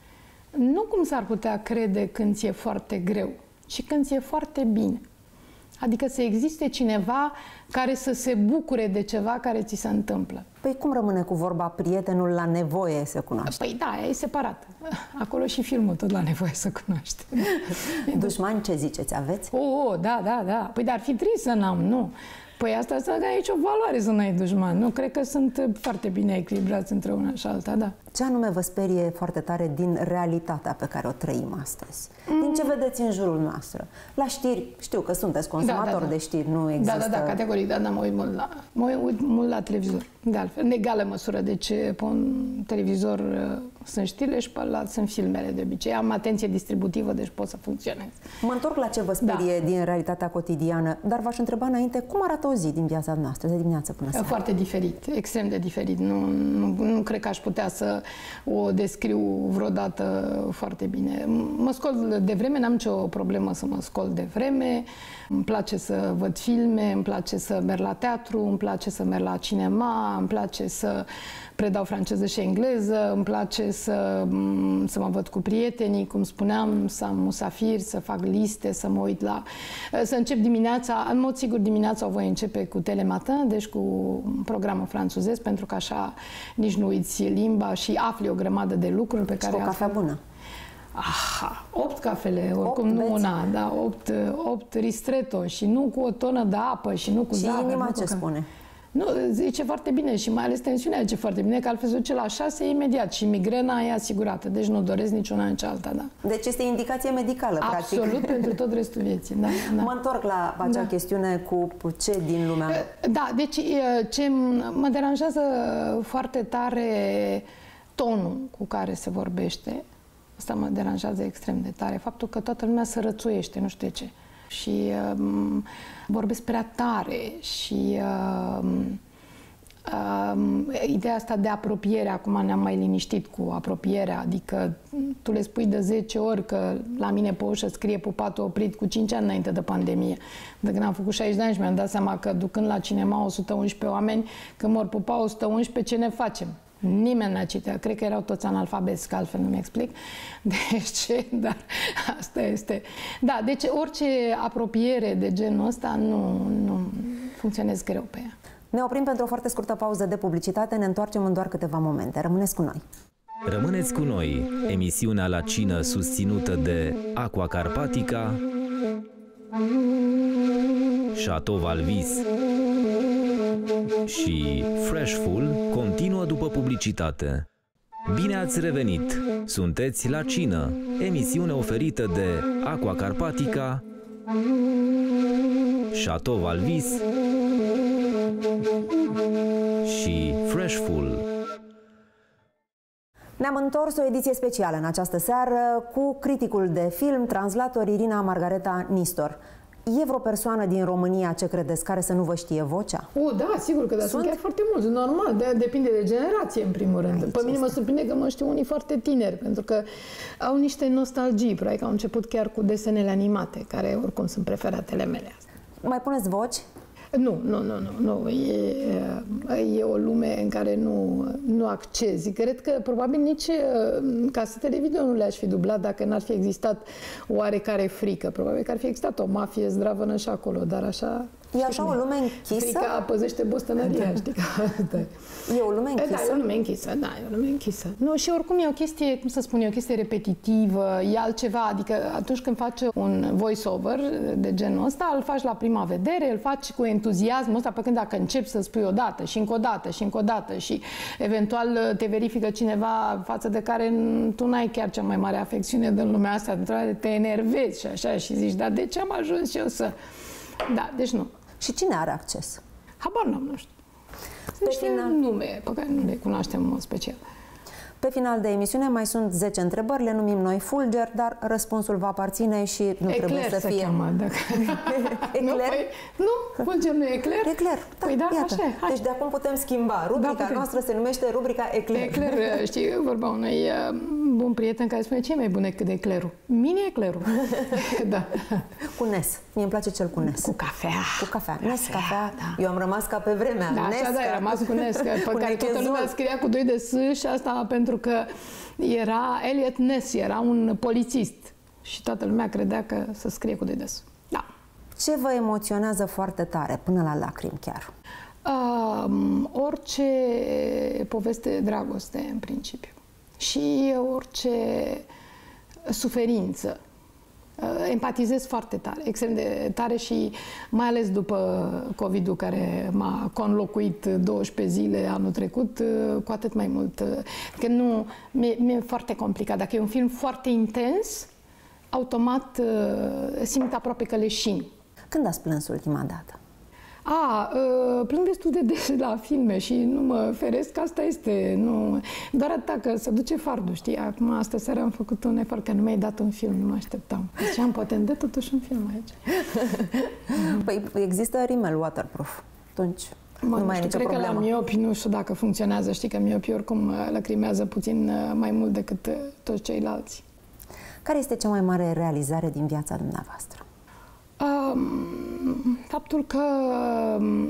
nu cum s-ar putea crede când ți-e foarte greu, ci când ți-e foarte bine. Adică să existe cineva care să se bucure de ceva care ți se întâmplă. Păi cum rămâne cu vorba prietenul la nevoie să cunoaște? Păi da, e separat. Acolo și filmul tot la nevoie să cunoaște. Dușmani, ce ziceți, aveți? O, oh, da, da, da. Păi dar ar fi trist să n-am, nu. Păi asta să nu ai nicio valoare să n-ai dușmani. Nu, cred că sunt foarte bine echilibrați între una și alta, da. Ce anume vă sperie foarte tare din realitatea pe care o trăim astăzi? Mm. Din ce vedeți în jurul nostru? La știri, știu că sunteți consumator da, da, da. de știri, nu există... Da, da, da, categoric, da, da, mă uit mult la, mă uit mult la televizor, de altfel, în egală măsură. Deci, pe un televizor uh, sunt știrile și pe alt sunt filmele de obicei. Am atenție distributivă, deci pot să funcționez. Mă întorc la ce vă sperie da. din realitatea cotidiană, dar v-aș întreba înainte, cum arată o zi din viața noastră, de dimineață până seara? Foarte diferit, extrem de diferit. Nu, nu, nu cred că aș putea să o descriu vreodată foarte bine. Mă scol de vreme, n-am nicio problemă să mă scol de vreme, îmi place să văd filme, îmi place să merg la teatru, îmi place să merg la cinema, îmi place să predau franceză și engleză, îmi place să, să mă văd cu prietenii, cum spuneam, să am musafir, să fac liste, să mă uit la... Să încep dimineața, în mod sigur dimineața o voi începe cu Telematin, deci cu programul franțuzesc, pentru că așa nici nu uiți limba și afli o grămadă de lucruri pe care... Și o cafea bună. Aha, opt cafele, oricum opt nu beți. una, da, opt, opt ristretto și nu cu o tonă de apă și nu cu și zahăr. inima ce spune? Nu, zice foarte bine și mai ales tensiunea zice foarte bine, că altfel se duce la șase imediat și migrena e asigurată, deci nu doresc niciuna nici alta, da. Deci este indicație medicală, practic. Absolut, pentru tot restul vieții, da, da. Mă întorc la acea da. chestiune cu ce din lumea... Da, deci ce mă deranjează foarte tare tonul cu care se vorbește. Asta mă deranjează extrem de tare. Faptul că toată lumea se rățuiește, nu știu de ce. Și um, vorbesc prea tare și um, um, ideea asta de apropiere, acum ne-am mai liniștit cu apropierea, adică tu le spui de zece ori că la mine pe ușă scrie pupatul oprit cu cinci ani înainte de pandemie. De când am făcut șaizeci de ani și mi-am dat seama că ducând la cinema o sută unsprezece oameni, când mor pupa o sută unsprezece, ce ne facem? Nimeni n-a citit. Cred că erau toți analfabeti, că altfel nu-mi explic. Deci, dar asta este. Da, deci orice apropiere de genul ăsta nu, nu funcționez greu pe ea. Ne oprim pentru o foarte scurtă pauză de publicitate, ne întoarcem în doar câteva momente. Rămâneți cu noi! Rămâneți cu noi, emisiunea La Cină susținută de Aqua Carpatica, Chateau Valvis și Freshful continuă după publicitate. Bine ați revenit! Sunteți La Cină, emisiune oferită de Aqua Carpatica, Chateau Valvis și Freshful. Ne-am întors o ediție specială în această seară cu criticul de film, translator Irina Margareta Nistor. E vreo persoană din România, ce credeți, care să nu vă știe vocea? O, da, sigur că da, sunt, sunt chiar foarte mulți, normal, de, depinde de generație, în primul rând. Aici Pe mine este. mă surprinde că mă știu unii foarte tineri, pentru că au niște nostalgii, probabil că au început chiar cu desenele animate, care oricum sunt preferatele mele. Mai puneți voci? Nu, nu, nu, nu, nu. E, e o lume în care nu, nu accezi. Cred că probabil nici casetele video nu le-aș fi dublat dacă n-ar fi existat oarecare frică. Probabil că ar fi existat o mafie zdravănă și acolo, dar așa... E așa o lume închisă? Frica păzește bostănăria, știi? E o lume închisă? Da, e o lume închisă, da, e o lume închisă. Nu, și oricum e o chestie, cum să spun, e o chestie repetitivă, e altceva, adică atunci când faci un voice-over de genul ăsta, îl faci la prima vedere, îl faci cu entuziasmul ăsta, pe când dacă începi să spui o dată și încă o dată și încă o dată și eventual te verifică cineva față de care tu n-ai chiar cea mai mare afecțiune din lumea asta, te enervezi și așa și zici, dar de ce am ajuns eu să... Da, deci nu. Și cine are acces? Habar n-am, nu știu. Sunt niște final... nume pe care nu le cunoaștem în mod special. Pe final de emisiune mai sunt zece întrebări, le numim noi fulger, dar răspunsul va aparține și nu Ecler trebuie să fie... Cheamă, dacă... Ecler? Nu, păi, nu, fulger nu e ecler? Ecler, da, păi da, iată. așa, hai. Deci de acum putem schimba. Rubrica da, putem. noastră se numește rubrica Ecler. Ecler, știi, vorba unui bun prieten care spune, ce e mai bun decât eclerul? Mini eclerul. Da. Cu Nes. Mie îmi place cel cu Nes. Cu cafea. Cu cafea. Nes, cafea. Da. Eu am rămas ca pe vremea. Da, Nesca. așa, da, ai rămas cu Nesca, pe care toată lumea scria cu doi de S și asta pentru că era Elliot Ness, era un polițist și toată lumea credea că se scrie cu doi de S. Da. Ce vă emoționează foarte tare, până la lacrimi chiar? Um, orice poveste de dragoste, în principiu. Și orice suferință. Empatizez foarte tare, extrem de tare și mai ales după COVID-ul care m-a conlocuit douăsprezece zile anul trecut, cu atât mai mult. Că nu, mi-e, mi-e foarte complicat. Dacă e un film foarte intens, automat simt aproape că leșin. Când ați plâns ultima dată? A, plâng destul de des la filme și nu mă feresc, asta este, nu, doar atâta că se duce fardul, știi? Acum, astă seară am făcut un efort, că nu mi-ai dat un film, nu mă așteptam. Deci am poate dă totuși un film aici. Păi există rimel waterproof, atunci mă, nu mai știu, e nicio cred problemă. Că la miopi nu știu dacă funcționează, știi că miopii oricum lacrimează puțin mai mult decât toți ceilalți. Care este cea mai mare realizare din viața dumneavoastră? Um, faptul că, um,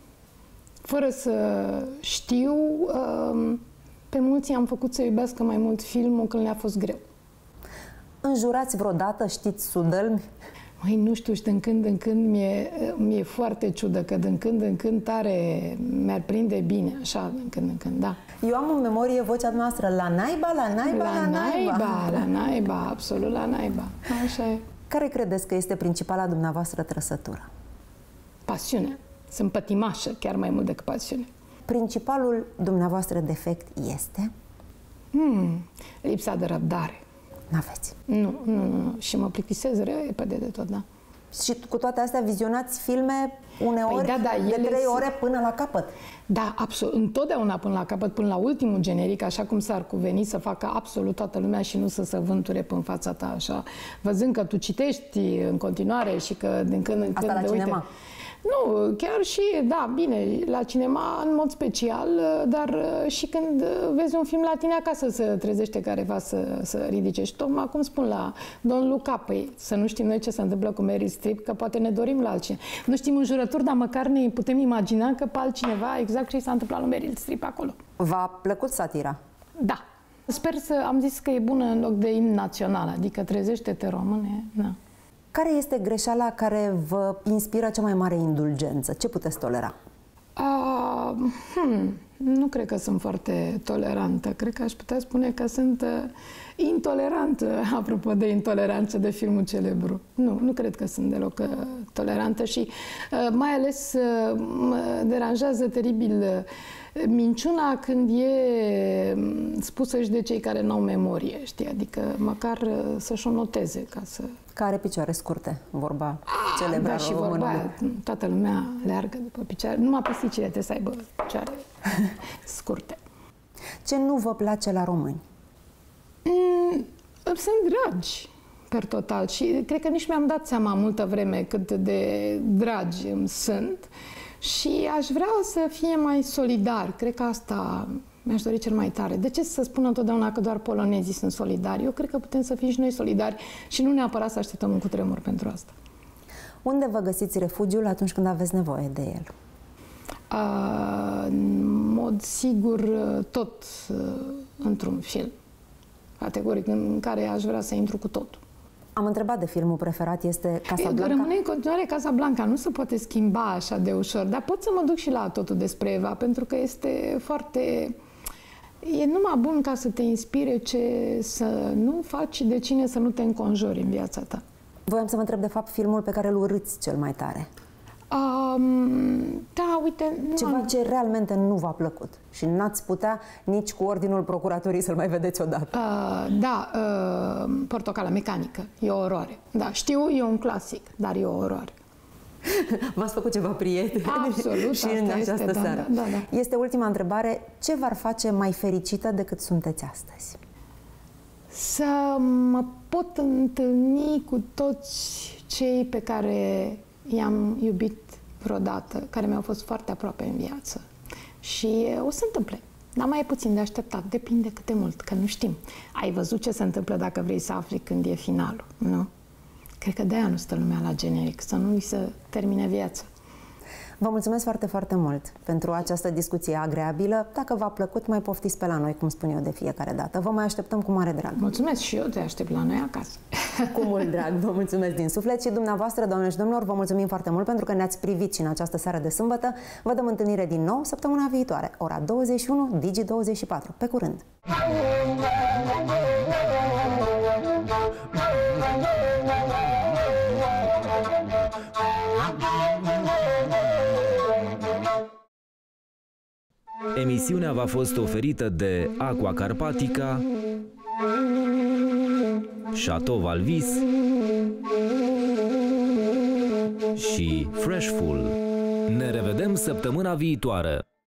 fără să știu, um, pe mulți am făcut să iubească mai mult filmul când le-a fost greu. Înjurați vreodată, știți, sudălmi? Măi, nu știu, și din când în când mi-e, mi-e foarte ciudă, că din când în când tare mi-ar prinde bine, așa, din când în când, da. Eu am în memorie vocea noastră, la naiba, la naiba, la, la naiba. naiba. La naiba, absolut la naiba. Așa e. Care credeți că este principala dumneavoastră trăsătură? Pasiune. Sunt pătimașă, chiar mai mult decât pasiune. Principalul dumneavoastră defect este? Hmm, lipsa de răbdare. N-aveți. Nu, nu, nu, nu. Și mă plictisez repede de tot, da. Și cu toate astea vizionați filme uneori păi da, da, de trei sunt... ore până la capăt. Da, absolut. Întotdeauna până la capăt, până la ultimul generic, așa cum s-ar cuveni să facă absolut toată lumea și nu să se vânture pe în fața ta, așa. Văzând că tu citești în continuare și că din când în când... Asta la uite, cinema? Nu, chiar și, da, bine, la cinema în mod special, dar și când vezi un film la tine acasă se trezește careva să, să ridice. Și tocmai cum spun la Don't Look Up, păi, să nu știm noi ce se întâmplă cu Meryl Streep, că poate ne dorim la altcineva. Nu știm în jurături, dar măcar ne putem imagina că pe altcineva exact ce s-a întâmplat lui Meryl Streep acolo. V-a plăcut satira? Da. Sper să, am zis că e bună în loc de imn național, adică trezește-te române, da. Care este greșeala care vă inspiră cea mai mare indulgență? Ce puteți tolera? Uh, hmm, nu cred că sunt foarte tolerantă. Cred că aș putea spune că sunt uh, intolerantă, apropo de intoleranță de filmul celebru. Nu, nu cred că sunt deloc uh, tolerantă și uh, mai ales uh, mă deranjează teribil uh, minciuna când e spusă și de cei care n-au memorie, știi? Adică măcar uh, să-și o noteze ca să... Care picioare scurte, vorba Ah, celebră da, și vorba aia, toată lumea leargă după picioare. Numai pisicile trebuie să aibă picioare scurte. Ce nu vă place la români? Mm, sunt dragi, per total. Și cred că nici mi-am dat seama multă vreme cât de dragi îmi sunt. Și aș vrea să fie mai solidar. Cred că asta mi-aș dori cel mai tare. De ce să spună întotdeauna că doar polonezii sunt solidari? Eu cred că putem să fim și noi solidari și nu neapărat să așteptăm un cutremur pentru asta. Unde vă găsiți refugiul atunci când aveți nevoie de el? Uh, în mod sigur, tot uh, într-un film. Categoric, în care aș vrea să intru cu totul. Am întrebat de filmul preferat, este Casablanca. Rămâne în continuare Casablanca, nu se poate schimba așa de ușor, dar pot să mă duc și la Totul despre Eva, pentru că este foarte... E numai bun ca să te inspire ce să nu faci și de cine să nu te înconjori în viața ta. Voiam să vă întreb, de fapt, filmul pe care îl urâți cel mai tare. Um, da, uite... Ceva am... ce realmente nu v-a plăcut și n-ați putea nici cu ordinul procuratorii să-l mai vedeți odată. Uh, da, uh, Portocala mecanică. E o oroare. Da, știu, e un clasic, dar e o oroare. V-ați făcut ceva prieteni Absolut, și în această este, seară. Da, da, da. Este ultima întrebare. Ce v-ar face mai fericită decât sunteți astăzi? Să mă pot întâlni cu toți cei pe care i-am iubit vreodată, care mi-au fost foarte aproape în viață. Și o să întâmple. Dar mai e puțin de așteptat. Depinde cât de mult, că nu știm. Ai văzut ce se întâmplă dacă vrei să afli când e finalul, nu? Cred că de-aia nu stă lumea la generic, să nu-i să termine viața. Vă mulțumesc foarte, foarte mult pentru această discuție agreabilă. Dacă v-a plăcut, mai poftiți pe la noi, cum spun eu de fiecare dată. Vă mai așteptăm cu mare drag. Mulțumesc și eu te aștept la noi acasă. Cu mult drag, vă mulțumesc din suflet și dumneavoastră, doamne și domnilor, vă mulțumim foarte mult pentru că ne-ați privit și în această seară de sâmbătă. Vă dăm întâlnire din nou săptămâna viitoare, ora douăzeci și unu, Digi douăzeci și patru. Pe curând! Emisiunea v-a fost oferită de Aqua Carpatica, Chateau Valvis și Freshful. Ne revedem săptămâna viitoare!